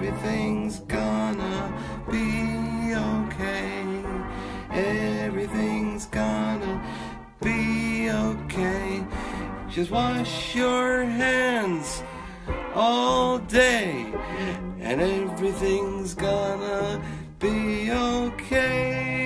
everything's gonna be okay. Everything's gonna be okay. Just wash your hands all day, and everything's gonna be okay.